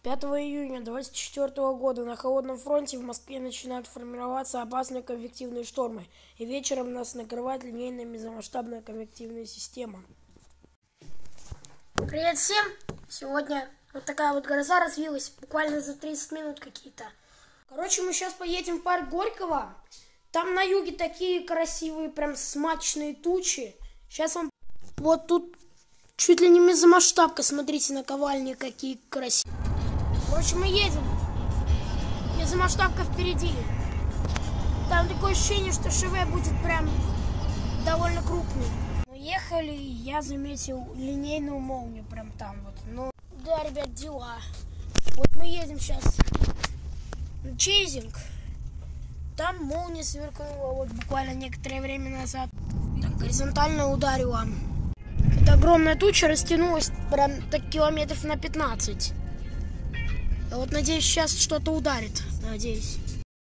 5 июня 2024 года на холодном фронте в Москве начинают формироваться опасные конвективные штормы, и вечером нас накрывает линейная межмасштабная конвективная система. Привет всем! Сегодня вот такая вот гроза развилась, буквально за 30 минут какие-то. Короче, мы сейчас поедем в парк Горького. Там на юге такие красивые, прям смачные тучи. Сейчас вам... Вот тут чуть ли не мезомасштабка, смотрите, наковальни какие красивые. Короче, мы едем. Мезомасштабка впереди. Там такое ощущение, что ШВ будет прям довольно крупный. Мы ехали, и я заметил линейную молнию прям там вот. Ну, да, ребят, дела. Вот мы едем сейчас на чейзинг. Там молния сверкнула вот буквально некоторое время назад. Так, горизонтально ударила. Эта огромная туча растянулась прям так километров на 15. Я вот надеюсь, сейчас что-то ударит. Надеюсь.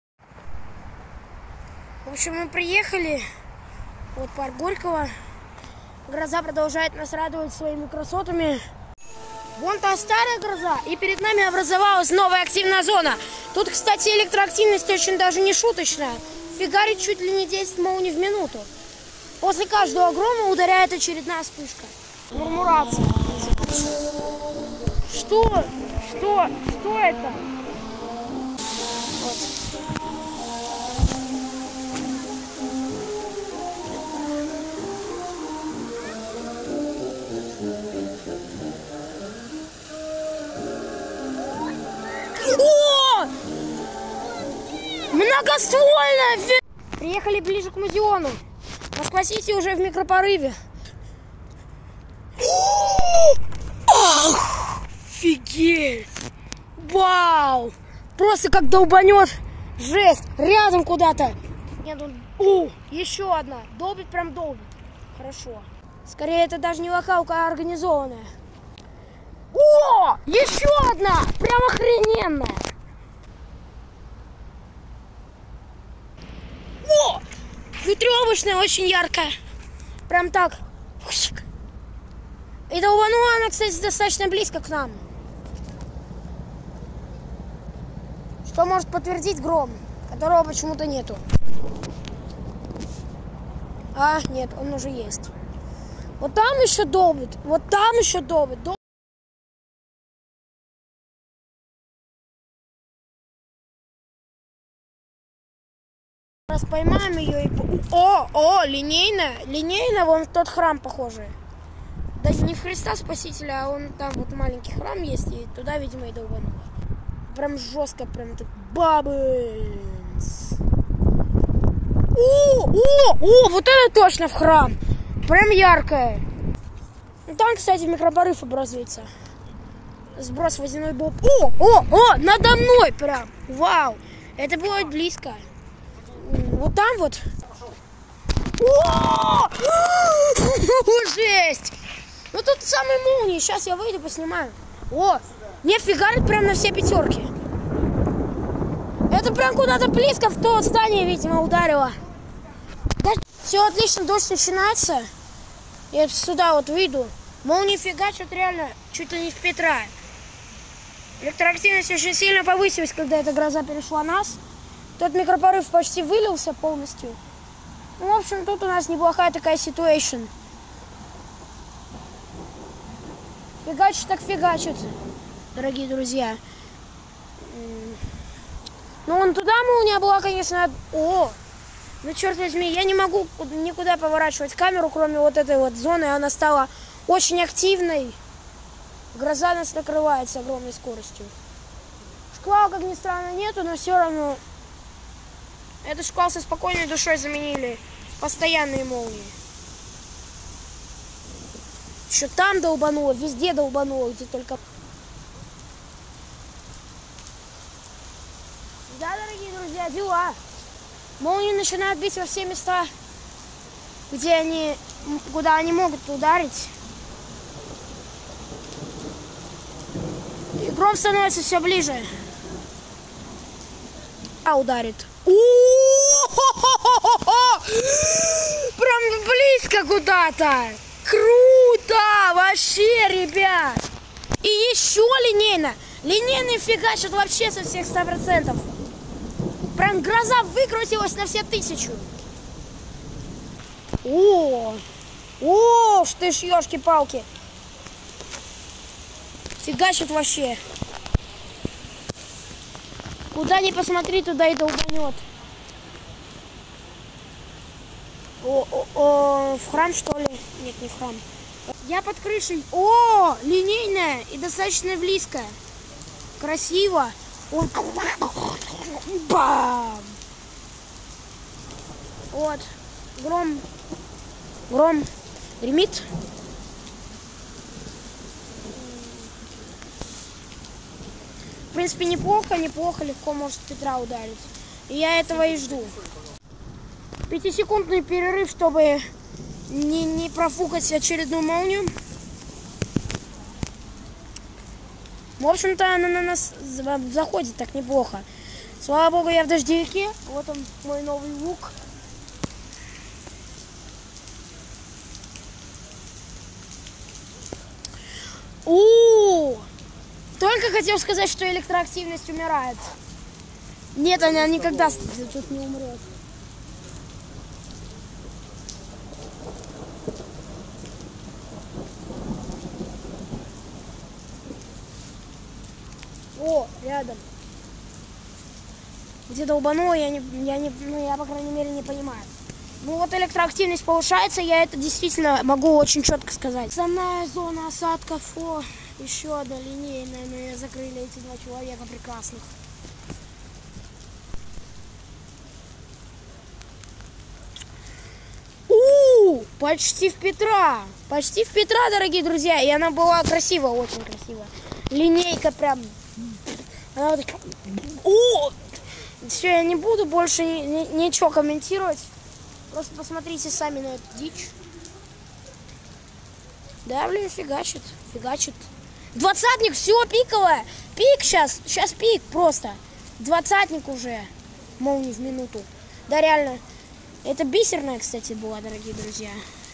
В общем, мы приехали. Вот парк Горького. Гроза продолжает нас радовать своими красотами. Вон та старая гроза, и перед нами образовалась новая активная зона. Тут, кстати, электроактивность очень даже не шуточная. Фигарит чуть ли не 10 молний в минуту. После каждого грома ударяет очередная вспышка. Мурмурация. Что? Что это? Вот. О! Многоствольная! Приехали ближе к Музеону. Москва-Сити уже в микропорыве. Офигеть! Вау! Просто как долбанет. Жесть! Рядом куда-то. Нет, еще одна. Долбит, прям долбит. Хорошо. Скорее, это даже не локалка, а организованная. О! Еще одна! Прям охрененная! О! Ветрёвочная, очень яркая. Прям так. И долбанула она, кстати, достаточно близко к нам. Что может подтвердить гром, которого почему-то нету. А, нет, он уже есть. Вот там еще долбит. Вот там еще долбит. Раз поймаем ее и... О, линейная. Линейная, вон тот храм похожий. Да не в Христа Спасителя, а он там вот маленький храм есть, и туда, видимо, и долбануло. Прям жестко, прям так бабынц. О, вот это точно в храм. Прям яркая. Ну, там, кстати, микропорыв образуется. Сброс водяной бомб. О, надо мной прям. Вау, это было близко. Вот там вот. О! Жесть! Ну тут самые молнии. Сейчас я выйду, поснимаю. О! Не фигарит прям на все пятерки. Это прям куда-то близко в то здание, видимо, ударило. Да, все отлично, дождь начинается. Я сюда вот выйду. Молнии фигачат реально чуть ли не в Петра. Электроактивность очень сильно повысилась, когда эта гроза перешла нас. Тот микропорыв почти вылился полностью. Ну, в общем, тут у нас неплохая такая ситуация. Фигачит так фигачит, дорогие друзья. Ну, вон туда молния была, конечно... О! Ну, черт возьми, я не могу никуда поворачивать камеру, кроме вот этой вот зоны. Она стала очень активной. Гроза нас накрывает с огромной скоростью. Шквала, как ни странно, нету, но все равно... Этот шквал со спокойной душой заменили постоянные молнии. Еще там долбануло, везде долбануло, где только... Да, дорогие друзья, дела. Молнии начинают бить во все места, куда они могут ударить. И гром становится все ближе. Ударит. Прям близко куда-то. Круто! Вообще, ребят! И еще линейно. Линейный фигачит вообще со всех 100%. Прям гроза выкрутилась на все 1000. О, ты ж ёшки-палки. Фигачит вообще. Куда ни посмотри, туда и долбанет. В храм, что ли? Нет, не в храм. Я под крышей. О, линейная и достаточно близкая. Красиво. Бам! Вот. Гром гремит. В принципе, неплохо, легко может Петра ударить. И я этого и жду. 5-секундный перерыв, чтобы не профукать очередную молнию. В общем-то, она на нас заходит так неплохо. Слава богу, я в дождевике. Вот он, мой новый лук. Только хотел сказать, что электроактивность умирает. Нет, она никогда тут не умрет. О, рядом. Где долбануло, я, по крайней мере, не понимаю. Ну вот электроактивность повышается, я это действительно могу очень четко сказать. Основная зона осадков, еще одна линейная, но ее закрыли эти 2 человека прекрасных. Почти в Петра, дорогие друзья, и она была красивая, очень красивая. Линейка прям, она вот такая. Все, я не буду больше ничего комментировать. Просто посмотрите сами на эту дичь. Да, блин, фигачит. 20-ник, все, пиковая. Пик сейчас пик просто. 20-ник уже. Молнии в минуту. Да, реально. Это бисерная, кстати, была, дорогие друзья.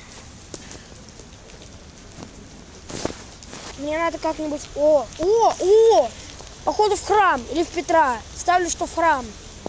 Мне надо как-нибудь... Походу в храм или в Петра. Ставлю, что в храм.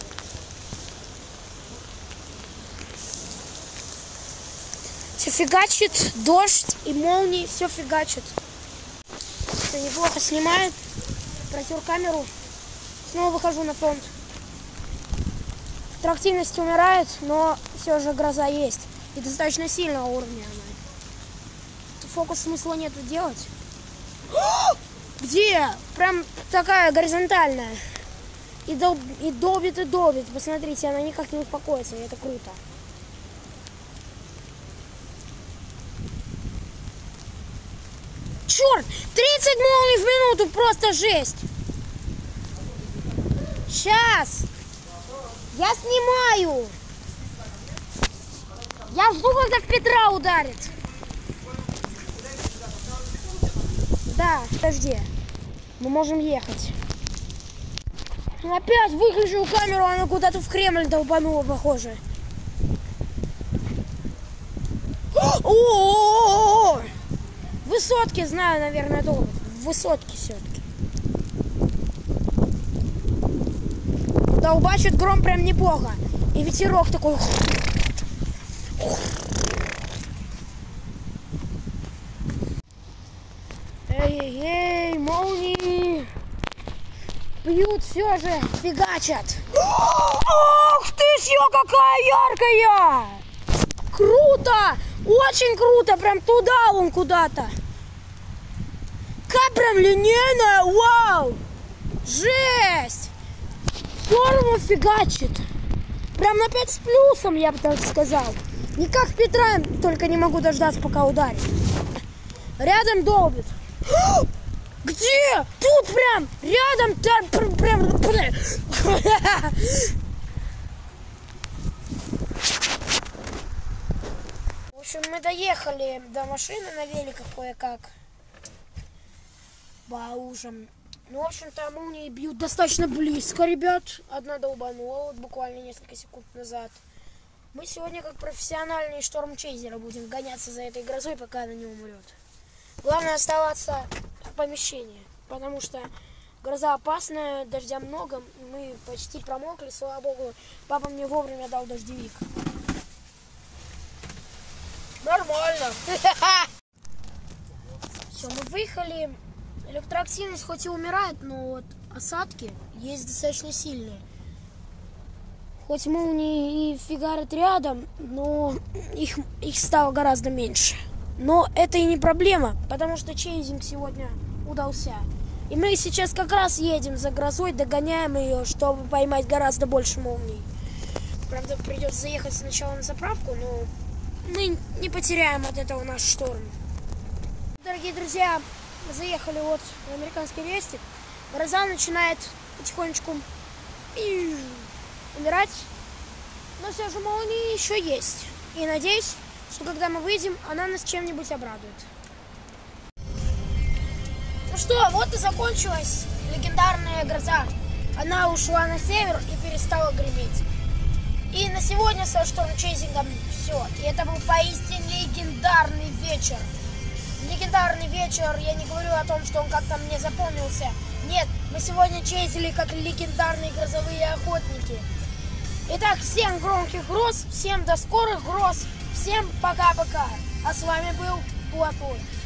Все фигачит, дождь и молнии, все фигачит. Все неплохо снимает. Протер камеру. Снова выхожу на фронт. Электроактивность умирает, но все же гроза есть. И достаточно сильного уровня она. Фокус смысла нету делать. Где? Прям такая горизонтальная. И долбит. Посмотрите, она никак не успокоится. И это круто. Черт! 30 молний в минуту! Просто жесть! Сейчас! Я снимаю! Я жду, когда в Петра ударит. Да, подожди. Мы можем ехать. Опять выключил камеру, она куда-то в Кремль долбанула, похоже. О! Высотки, знаю, наверное, долбит. Высотки все-таки. Долбачит гром прям неплохо. И ветерок такой. Эй, молнии. Бьют все же, фигачат. Ох ты ж, какая яркая! Круто! Очень круто! Прям туда он куда-то. Как прям линейная! Вау! Жесть! Здорово фигачит! Прям на 5 с плюсом, я бы так сказал. Не как Петра, только не могу дождаться, пока ударит. Рядом долбит. Где? Тут прям, рядом, прям. В общем, мы доехали до машины на великах кое-как. По ужам. Ну, в общем-то, молнии бьют достаточно близко, ребят. Одна долбанула, вот буквально несколько секунд назад. Мы сегодня, как профессиональные штормчейзеры, будем гоняться за этой грозой, пока она не умрет. Главное оставаться в помещении, потому что Гроза опасная, дождя много, мы почти промокли, слава богу. Папа мне вовремя дал дождевик. Нормально. Все, мы выехали. Электроактивность хоть и умирает, но вот осадки есть достаточно сильные. Хоть молнии и фигарят рядом, но их стало гораздо меньше. Но это и не проблема, потому что чейзинг сегодня удался. И мы сейчас как раз едем за грозой, догоняем ее, чтобы поймать гораздо больше молний. Правда, придется заехать сначала на заправку, но мы не потеряем от этого наш шторм. Дорогие друзья, мы заехали вот в американский рестик. Гроза начинает потихонечку умирать, но все же молнии еще есть. И надеюсь, что когда мы выйдем, она нас чем-нибудь обрадует. Ну что, вот и закончилась легендарная гроза. Она ушла на север и перестала греметь. И на сегодня со штормчейзингом все. И это был поистине легендарный вечер. Легендарный вечер, я не говорю о том, что он как-то мне запомнился. Нет, мы сегодня чейзили как легендарные грозовые охотники. Итак, всем громких гроз, всем до скорых гроз, всем пока-пока. А с вами был Плохой.